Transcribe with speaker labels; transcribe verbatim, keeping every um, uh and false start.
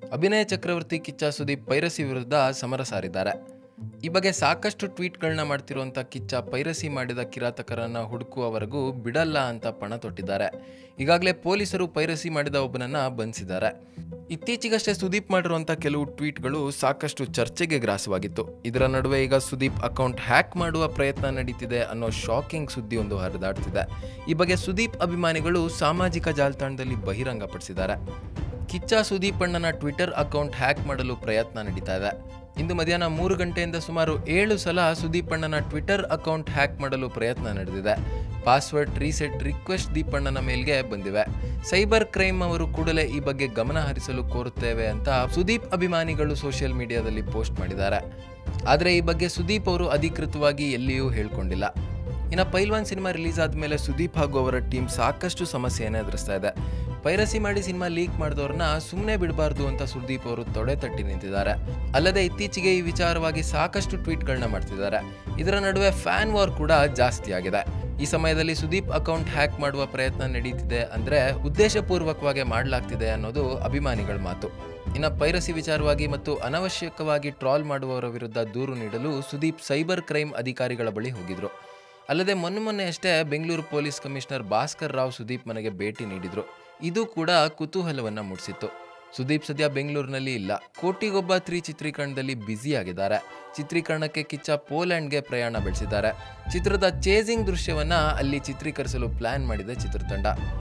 Speaker 1: ಅಭಿನಯ ಚಕ್ರವರ್ತಿ ಕಿಚ್ಚ ಸುದೀಪ್ ಪೈರಸಿ ವಿರುದ್ಧ ಸಮರ ಸಾರಿದ್ದಾರೆ. ಈ ಬಗ್ಗೆ ಸಾಕಷ್ಟು ಟ್ವೀಟ್ಗಳನ್ನ ಮಾಡ್ತಿರುವಂಥ ಕಿಚ್ಚ ಪೈರಸಿ ಮಾಡಿದ ಕಿರಾತಕರನ್ನ ಹುಡುಕುವವರೆಗೂ ಬಿಡಲ್ಲ ಅಂತ ಪಣ ತೊಟ್ಟಿದ್ದಾರೆ. ಈಗಾಗಲೇ ಪೊಲೀಸರು ಪೈರಸಿ ಮಾಡಿದ ಒಬ್ಬನನ್ನ ಬಂಧಿಸಿದ್ದಾರೆ. ಇತ್ತೀಚೆಗಷ್ಟೇ ಸುದೀಪ್ ಮಾಡಿರುವಂಥ ಕೆಲವು ಟ್ವೀಟ್ಗಳು ಸಾಕಷ್ಟು ಚರ್ಚೆಗೆ ಗ್ರಾಸವಾಗಿತ್ತು. ಇದರ ನಡುವೆ ಈಗ ಸುದೀಪ್ ಅಕೌಂಟ್ ಹ್ಯಾಕ್ ಮಾಡುವ ಪ್ರಯತ್ನ ನಡೀತಿದೆ ಅನ್ನೋ ಶಾಕಿಂಗ್ ಸುದ್ದಿಯೊಂದು ಹರಿದಾಡ್ತಿದೆ. ಈ ಬಗ್ಗೆ ಸುದೀಪ್ ಅಭಿಮಾನಿಗಳು ಸಾಮಾಜಿಕ ಜಾಲತಾಣದಲ್ಲಿ ಬಹಿರಂಗಪಡಿಸಿದ್ದಾರೆ. ಕಿಚ್ಚ ಸುದೀಪ್ ಅಣ್ಣನ ಟ್ವಿಟರ್ ಅಕೌಂಟ್ ಹ್ಯಾಕ್ ಮಾಡಲು ಪ್ರಯತ್ನ ನಡೀತಾ ಇದೆ. ಇಂದು ಮಧ್ಯಾಹ್ನ ಮೂರು ಗಂಟೆಯಿಂದ ಸುಮಾರು ಏಳು ಸಲ ಸುದೀಪ್ ಅಣ್ಣನ ಟ್ವಿಟರ್ ಅಕೌಂಟ್ ಹ್ಯಾಕ್ ಮಾಡಲು ಪ್ರಯತ್ನ ನಡೆದಿದೆ. ಪಾಸ್ವರ್ಡ್ ರೀಸೆಟ್ ರಿಕ್ವೆಸ್ಟ್ ದೀಪಣ್ಣನ ಮೇಲ್ಗೆ ಬಂದಿವೆ. ಸೈಬರ್ ಕ್ರೈಮ್ ಅವರು ಕೂಡಲೇ ಈ ಬಗ್ಗೆ ಗಮನ ಹರಿಸಲು ಕೋರುತ್ತೇವೆ ಅಂತ ಸುದೀಪ್ ಅಭಿಮಾನಿಗಳು ಸೋಷಿಯಲ್ ಮೀಡಿಯಾದಲ್ಲಿ ಪೋಸ್ಟ್ ಮಾಡಿದ್ದಾರೆ. ಆದರೆ ಈ ಬಗ್ಗೆ ಸುದೀಪ್ ಅವರು ಅಧಿಕೃತವಾಗಿ ಎಲ್ಲಿಯೂ ಹೇಳ್ಕೊಂಡಿಲ್ಲ. ಇನ್ನು ಪೈಲ್ವಾನ್ ಸಿನಿಮಾ ರಿಲೀಸ್ ಆದಮೇಲೆ ಸುದೀಪ್ ಹಾಗೂ ಅವರ ಟೀಮ್ ಸಾಕಷ್ಟು ಸಮಸ್ಯೆಯನ್ನು ಎದುರಿಸ್ತಾ ಇದೆ. ಪೈರಸಿ ಮಾಡಿ ಸಿನಿಮಾ ಲೀಕ್ ಮಾಡಿದವ್ರನ್ನ ಸುಮ್ಮನೆ ಬಿಡಬಾರ್ದು ಅಂತ ಸುದೀಪ್ ಅವರು ತೊಡೆ ತಟ್ಟಿ ನಿಂತಿದ್ದಾರೆ. ಅಲ್ಲದೆ ಇತ್ತೀಚೆಗೆ ಈ ವಿಚಾರವಾಗಿ ಸಾಕಷ್ಟು ಟ್ವೀಟ್ಗಳನ್ನ ಮಾಡ್ತಿದ್ದಾರೆ. ಇದರ ನಡುವೆ ಫ್ಯಾನ್ ವಾರ್ ಕೂಡ ಜಾಸ್ತಿ ಆಗಿದೆ. ಈ ಸಮಯದಲ್ಲಿ ಸುದೀಪ್ ಅಕೌಂಟ್ ಹ್ಯಾಕ್ ಮಾಡುವ ಪ್ರಯತ್ನ ನಡೀತಿದೆ ಅಂದರೆ ಉದ್ದೇಶಪೂರ್ವಕವಾಗಿ ಮಾಡಲಾಗ್ತಿದೆ ಅನ್ನೋದು ಅಭಿಮಾನಿಗಳ ಮಾತು. ಇನ್ನು ಪೈರಸಿ ವಿಚಾರವಾಗಿ ಮತ್ತು ಅನವಶ್ಯಕವಾಗಿ ಟ್ರಾಲ್ ಮಾಡುವವರ ವಿರುದ್ಧ ದೂರು ನೀಡಲು ಸುದೀಪ್ ಸೈಬರ್ ಕ್ರೈಮ್ ಅಧಿಕಾರಿಗಳ ಬಳಿ ಹೋಗಿದ್ರು. ಅಲ್ಲದೆ ಮೊನ್ನೆ ಮೊನ್ನೆ ಅಷ್ಟೇ ಬೆಂಗಳೂರು ಪೊಲೀಸ್ ಕಮಿಷನರ್ ಭಾಸ್ಕರ್ ರಾವ್ ಸುದೀಪ್ ಮನೆಗೆ ಭೇಟಿ ನೀಡಿದ್ರು. ಇದು ಕೂಡ ಕುತೂಹಲವನ್ನು ಮೂಡಿಸಿತ್ತು. ಸುದೀಪ್ ಸದ್ಯ ಬೆಂಗಳೂರಿನಲ್ಲಿ ಇಲ್ಲ. ಕೋಟಿಗೊಬ್ಬ ತ್ರೀ ಚಿತ್ರೀಕರಣದಲ್ಲಿ ಬ್ಯುಸಿ ಆಗಿದ್ದಾರೆ. ಚಿತ್ರೀಕರಣಕ್ಕೆ ಕಿಚ್ಚ ಪೋಲ್ಯಾಂಡ್ಗೆ ಪ್ರಯಾಣ ಬೆಳೆಸಿದ್ದಾರೆ. ಚಿತ್ರದ ಚೇಸಿಂಗ್ ದೃಶ್ಯವನ್ನ ಅಲ್ಲಿ ಚಿತ್ರೀಕರಿಸಲು ಪ್ಲಾನ್ ಮಾಡಿದೆ ಚಿತ್ರತಂಡ.